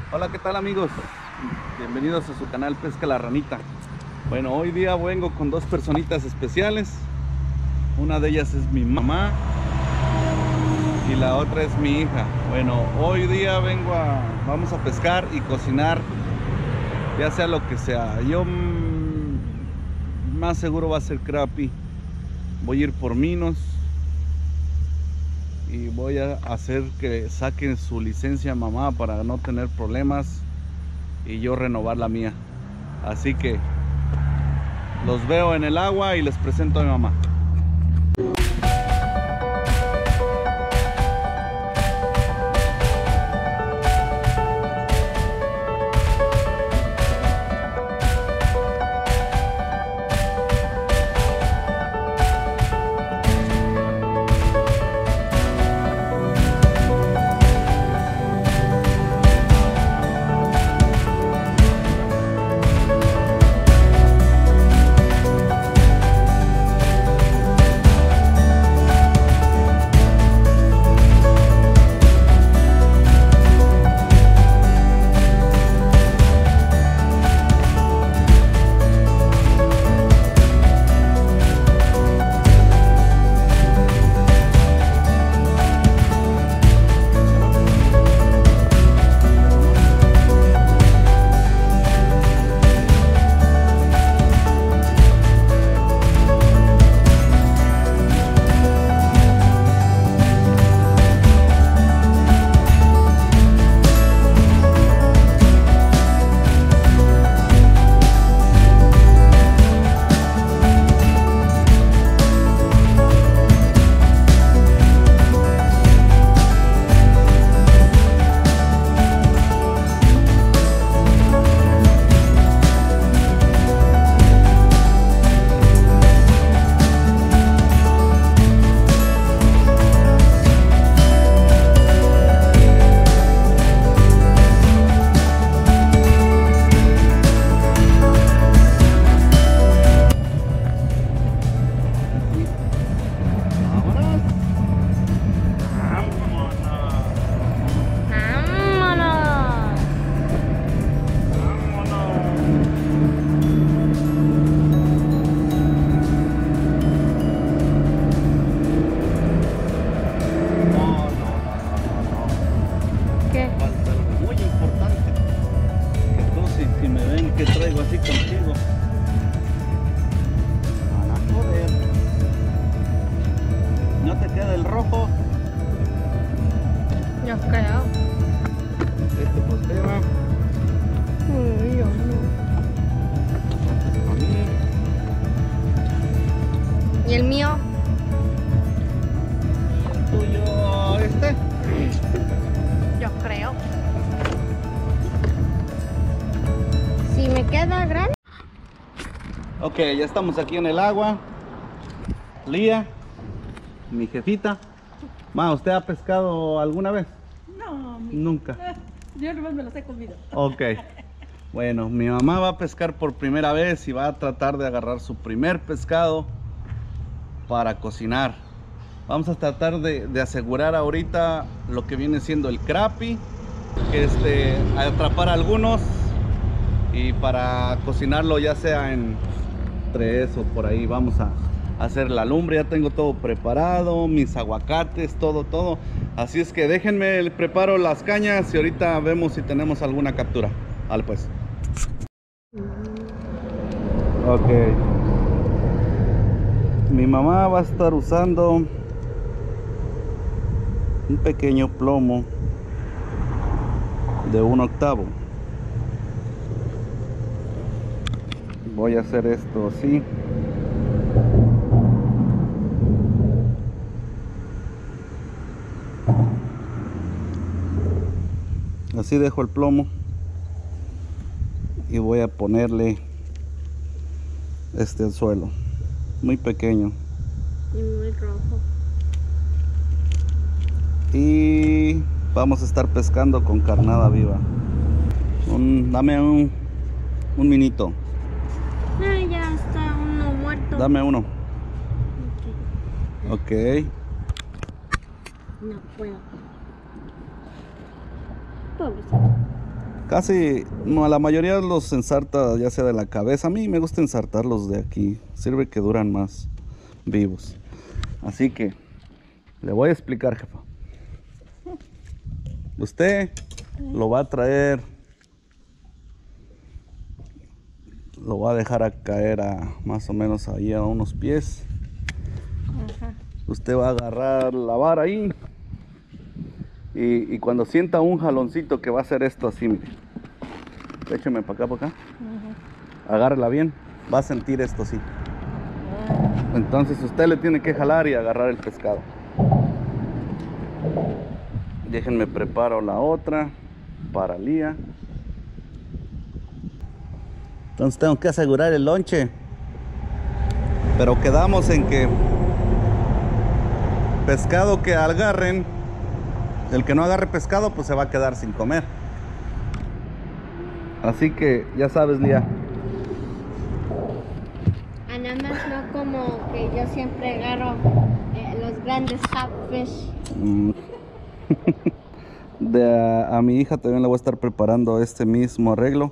Hola, ¿qué tal amigos? Bienvenidos a su canal Pesca la Ranita. Bueno, hoy día vengo con dos personitas especiales. Una de ellas es mi mamá y la otra es mi hija. Bueno, hoy día vamos a pescar y cocinar, ya sea lo que sea. Yo más seguro va a ser crappie. Voy a ir por minos y voy a hacer que saquen su licencia mamá para no tener problemas y yo renovar la mía. Así que los veo en el agua y les presento a mi mamá. Que traigo así contigo. Van a joder. ¿No te queda el rojo? Yo creo. Este pues te va. Yo no. A mí. ¿Y el mío? El tuyo, este. Yo creo. Si me queda grande. Ok, ya estamos aquí en el agua. Lía, mi jefita. Ma, ¿usted ha pescado alguna vez? No, Nunca. yo nomás me los he comido. Ok. Bueno, mi mamá va a pescar por primera vez y va a tratar de agarrar su primer pescado para cocinar. Vamos a tratar de asegurar ahorita lo que viene siendo el crappie, atrapar algunos y para cocinarlo ya sea en 3 o por ahí. Vamos a hacer la lumbre, ya tengo todo preparado, mis aguacates, todo. Así es que déjenme, preparo las cañas y ahorita vemos si tenemos alguna captura. Vale pues. Ok. Mi mamá va a estar usando un pequeño plomo de 1/8. Voy a hacer esto así. Así dejo el plomo y voy a ponerle al suelo, muy pequeño. Y muy rojo. Y vamos a estar pescando con carnada viva. Dame un minito. Ya está uno muerto. Dame uno. Ok. Ok. No puedo. Pobrecito. Casi, no, la mayoría los ensarta ya sea de la cabeza. A mí me gusta ensartarlos de aquí. Sirve que duran más vivos. Así que le voy a explicar, jefa. Usted lo va a traer, lo va a dejar a caer a más o menos ahí a unos pies. Ajá. Usted va a agarrar la vara ahí y cuando sienta un jaloncito que va a hacer esto así, mire, écheme para acá, agárrela bien, va a sentir esto así. Entonces usted le tiene que jalar y agarrar el pescado. Déjenme preparo la otra para Lía. Entonces tengo que asegurar el lonche, pero quedamos en que pescado que agarren, el que no agarre pescado pues se va a quedar sin comer. Así que ya sabes, Lía. Nada más no como que yo siempre agarro los grandes catfish. A mi hija también le voy a estar preparando este mismo arreglo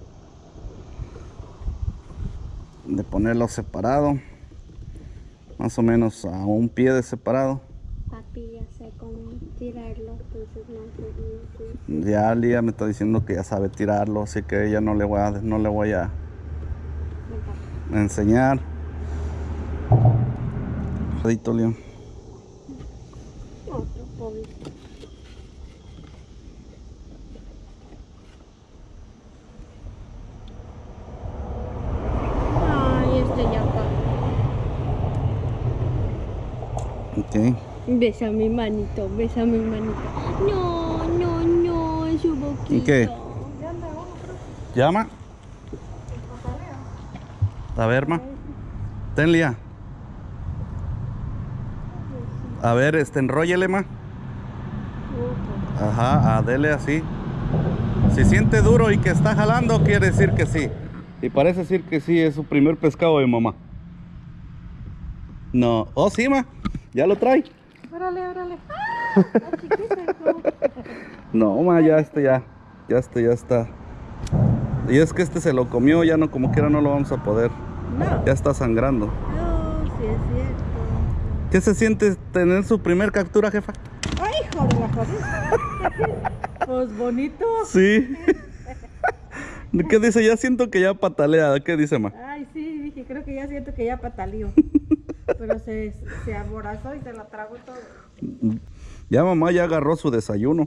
de ponerlo separado, más o menos a un pie de separado. Papi ya sé cómo tirarlo, entonces no sé. Ya Lía me está diciendo que ya sabe tirarlo, así que ella no le voy a enseñar. Lía. Otro pobre. Ay, ya acá. Ok. Besa mi manito, besa mi manito. No, no, no, es su boquita. ¿Y qué? ¿Llama? A ver, ma. Ten, Lía. A ver, enróllele, ma. Ajá, dele así. Si siente duro y que está jalando, quiere decir que sí. Y parece decir que sí, es su primer pescado de mamá. No. Oh, sí, ma. Ya lo trae. Órale, órale. Está chiquito, hijo. No, ma, ya está. Y es que este se lo comió, ya no, como quiera no lo vamos a poder. No. Ya está sangrando. No, sí es cierto. ¿Qué se siente tener su primer captura, jefa? Ay, hijo de la jodida. Pues bonito. Sí. ¿Qué dice? Ya siento que ya patalea. ¿Qué dice, ma? Ay, sí, dije, creo que ya siento que ya patalío. Pero se aborazó y se la tragó todo. Ya mamá ya agarró su desayuno.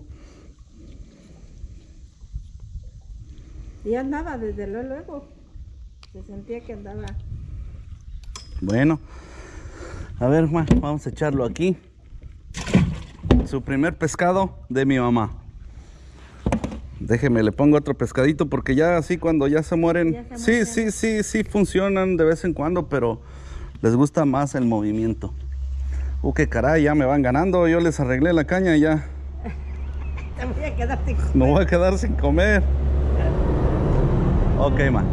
Y andaba desde luego. Se sentía que andaba. Bueno. A ver, ma, vamos a echarlo aquí. Su primer pescado de mi mamá. Déjeme, le pongo otro pescadito porque ya así cuando ya se mueren. Ya se mueren. Sí funcionan de vez en cuando, pero les gusta más el movimiento. Qué caray, ya me van ganando. Yo les arreglé la caña y ya. Te voy a quedar sin comer. Me voy a quedar sin comer. Ok, ma.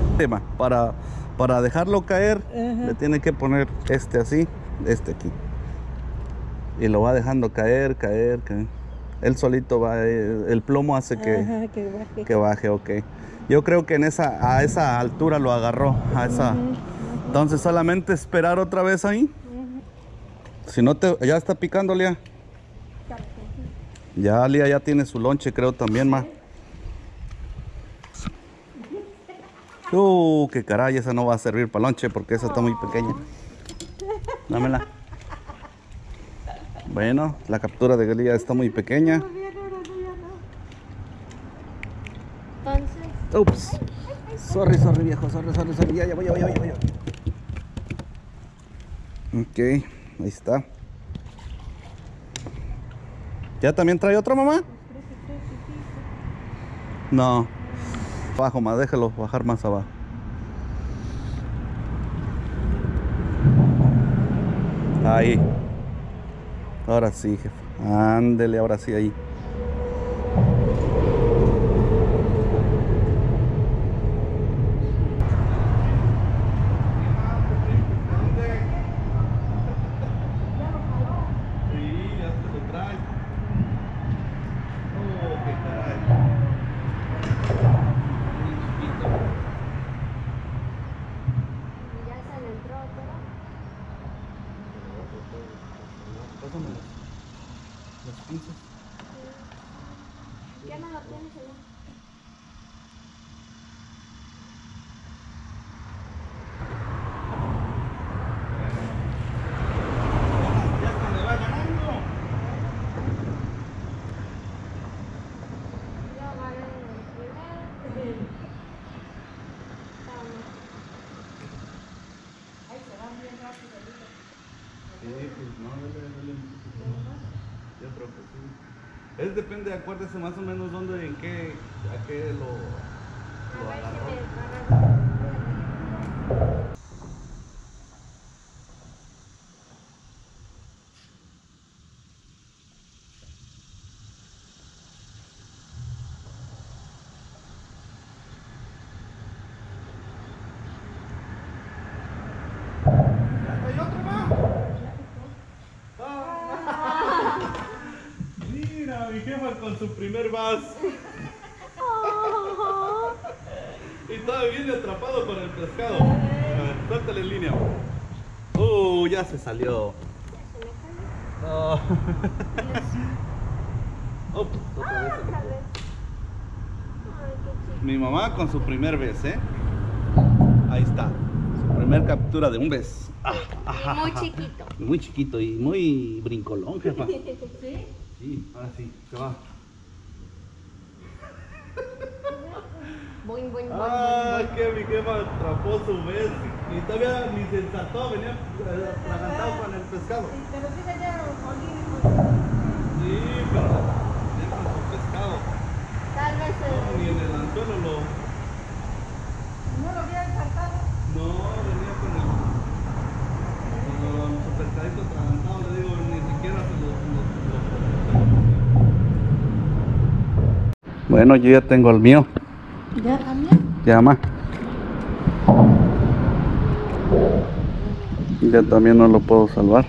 Para dejarlo caer, le tiene que poner este así, este aquí. Y lo va dejando caer. Él solito va, el plomo hace Ajá, que baje, ok. Yo creo que a esa altura lo agarró, a esa. Entonces solamente esperar otra vez ahí. Si no ya está picando, Lía. Ya Lía ya tiene su lonche, creo también, ma. Qué caray, esa no va a servir para lonche porque esa está muy pequeña. Dámela. Bueno, la captura de Lía está muy pequeña. Entonces, Ups. Sorry, viejo. Sorry. Ya voy. Ok, ahí está. ¿Ya también trae otra, mamá? No. Abajo más, déjalo bajar más abajo. Ahí. Ahora sí, jefe. Ándele, ahora sí ahí. tienes ahí. Ya se me va ganando. Yo agarré el primero. Vamos. Ay, se van bien rápido. Sí, pues no, dale. Yo creo que sí. Es depende, acuérdese más o menos dónde, en qué, a qué lo A ver si agarró. me agarro. ¡Hay otro más! Mira, mi jefa con su primer vas. Y todavía viene atrapado con el pescado. A ver, suéltale en línea. Ya se salió. No. Otra vez. Otra vez. Ay, qué Mi mamá con su primer vez, ¿eh? Ahí está. Su primer captura de un vez. chiquito. Muy chiquito. Muy chiquito y muy brincolón, jefa. ¿Sí? Sí, ahora sí, se va. Boing, boing, boing, Ah, boing, que mi jefa atrapó su vez y todavía ni se ensartó, venía atragantado con el pescado. Sí, pero sí venía Sí, pero venía con su pescado. boing. Tal vez No, ni en el anzuelo no lo había saltado. No, venía con su pescadito atragantado, le digo, ni siquiera se lo. Bueno, yo ya tengo el mío. ¿Ya también? Llama. Ya también no lo puedo salvar.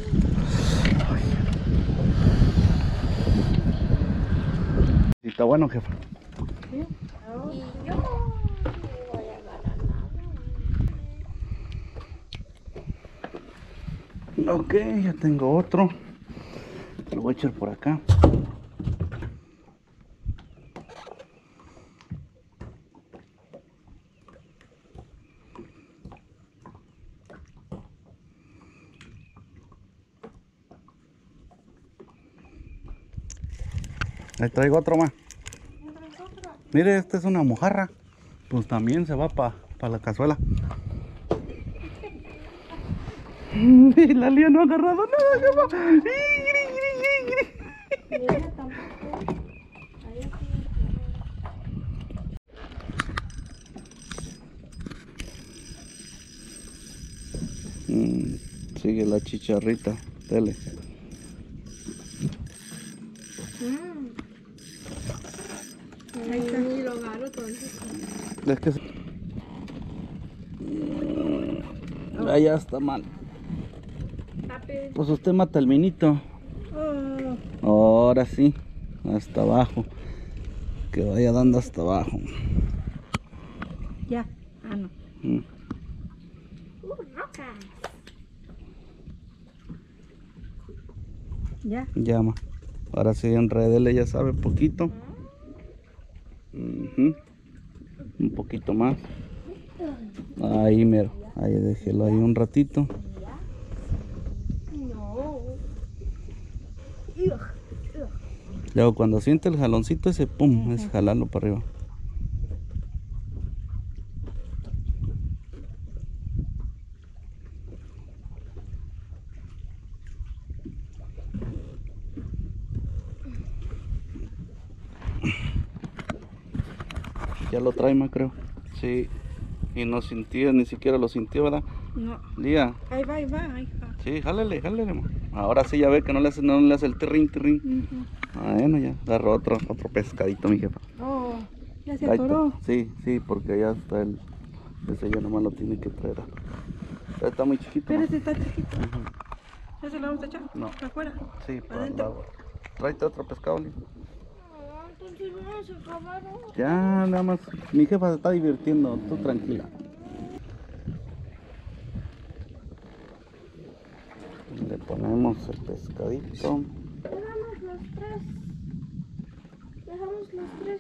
¿Y está bueno, jefa? Sí. y yo no voy a ganar nada. Ok, ya tengo otro. Lo voy a echar por acá. Ahí traigo otro más. Mire, esta es una mojarra. Pues también se va para la cazuela. Y la Lía no ha agarrado nada, jefa. Mira, tampoco. Ahí sí. Sigue la chicharrita. Dele. Ahí está. Ni lo agarro entonces. Es que allá está mal. Rápido. Pues usted mata el minito. Oh, Ahora sí, hasta abajo. Que vaya dando hasta abajo. ya. Ah, no. Mm. Rocas. Ya. Llama. Ahora sí, enredele, ya sabe, poquito. Ujú. Un poquito más. Ahí mero. Ahí déjelo ahí un ratito. No. Luego cuando siente el jaloncito ese, pum, es jalarlo para arriba. Ya lo trae, ma, creo. Sí. Y no sintió, ni siquiera lo sintió, ¿verdad? No. Lía. Ahí va, ahí va, ahí va. Sí, jálele, ma. Ahora sí ya ve que no le hace el tirrín, tirrín. Bueno, ya agarró otro pescadito, mi jefa. Oh, ya se Ahí está. atoró. Sí, porque ya está el. Ese ya nomás lo tiene que traer. Ya está muy chiquito. Pero ¿no? ese está chiquito. Ujú. ¿Ya se lo vamos a echar? No. ¿Para afuera? Sí, para el Adentro. agua. Tráete otro pescado, Lía. No, entonces vamos a acabar. Ya, nada más. Mi jefa se está divirtiendo, tú tranquila. Le ponemos el pescadito. Dejamos los tres. Dejamos los tres.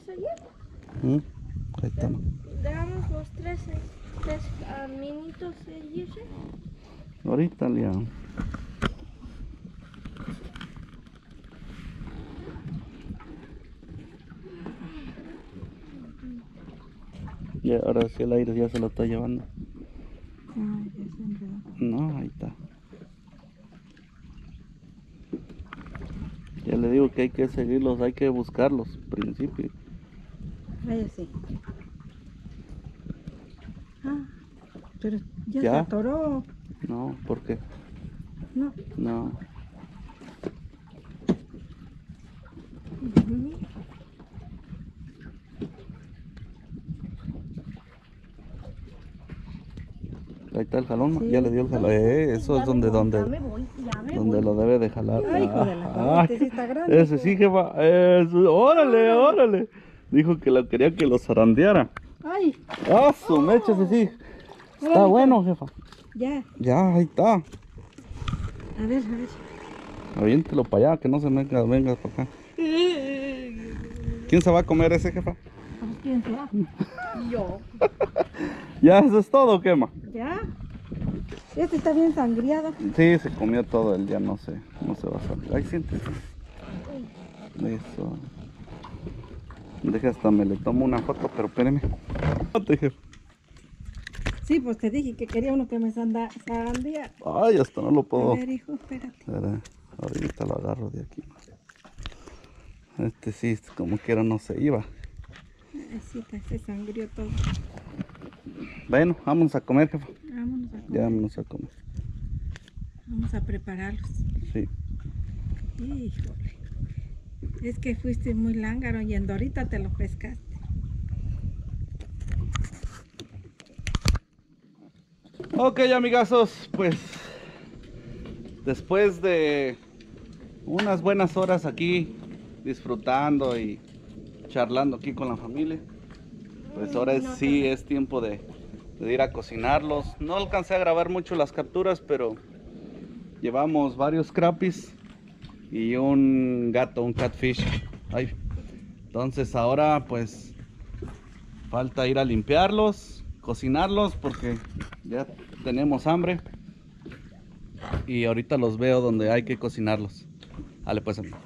Ahí está. Dejamos los tres minitos irse. Ahorita ya. Y ahora sí el aire ya se lo está llevando. Ah, ya se enredó. No, ahí está. Ya le digo que hay que seguirlos, hay que buscarlos, principio. Vaya sí. Ah, pero ya ¿Ya? se atoró. No, ¿por qué? No. No. Ujú. Ahí está el jalón, Sí. ya le dio el jalón. Eso es donde lo debe de jalar. Ay, hijo de la torre, este sí está grande. Ese sí, jefa. Órale, órale. Dijo que lo quería que lo zarandeara. Ay, Ah, su mecha, ese sí. Está bueno, jefa. ya. Ya, ahí está. A ver, a ver. Aviéntelo para allá, que no se venga para acá. ¿Quién se va a comer ese, jefa? ¿Quién será? Yo. Ya, eso es todo, quema. ¿Ya? Este está bien sangriado. Sí, se comió todo el día, no se va a salir. Ahí siéntese. Eso. Deja hasta me le tomo una foto, pero espéreme. Sí, pues te dije que quería uno que me sandía. Ay, hasta no lo puedo. A ver, hijo, espérate. Espera, ahorita lo agarro de aquí. Este sí, como quiera no se iba. Así se sangrió todo. Bueno, vamos a comer, jefa. Vámonos a comer. Ya vámonos a comer. Vamos a prepararlos. Sí. Híjole. Es que fuiste muy lángaro y en Dorita te lo pescaste. Ok, amigazos, pues después de unas buenas horas aquí disfrutando y charlando aquí con la familia, pues ahora sí es tiempo de ir a cocinarlos. No alcancé a grabar mucho las capturas, pero llevamos varios crappies y un gato, un catfish. Ay. Entonces ahora pues falta ir a limpiarlos, cocinarlos porque ya tenemos hambre y ahorita los veo donde hay que cocinarlos. Dale pues, amigo.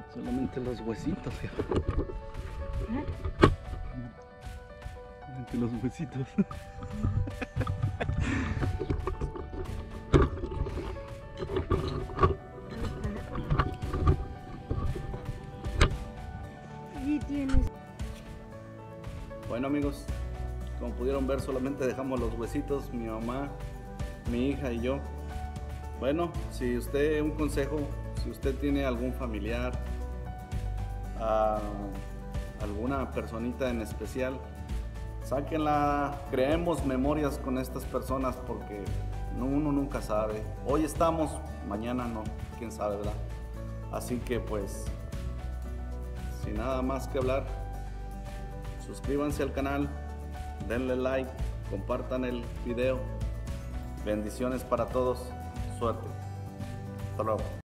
Solamente los huesitos, fíjate. Solamente los huesitos. Y tienes. Bueno amigos, como pudieron ver solamente dejamos los huesitos, mi mamá, mi hija y yo. Bueno, si usted, un consejo, si usted tiene algún familiar, alguna personita en especial, sáquenla, creemos memorias con estas personas porque uno nunca sabe. Hoy estamos, mañana no, quién sabe, ¿verdad? Así que pues, sin nada más que hablar, suscríbanse al canal, denle like, compartan el video. Bendiciones para todos, suerte. Hasta luego.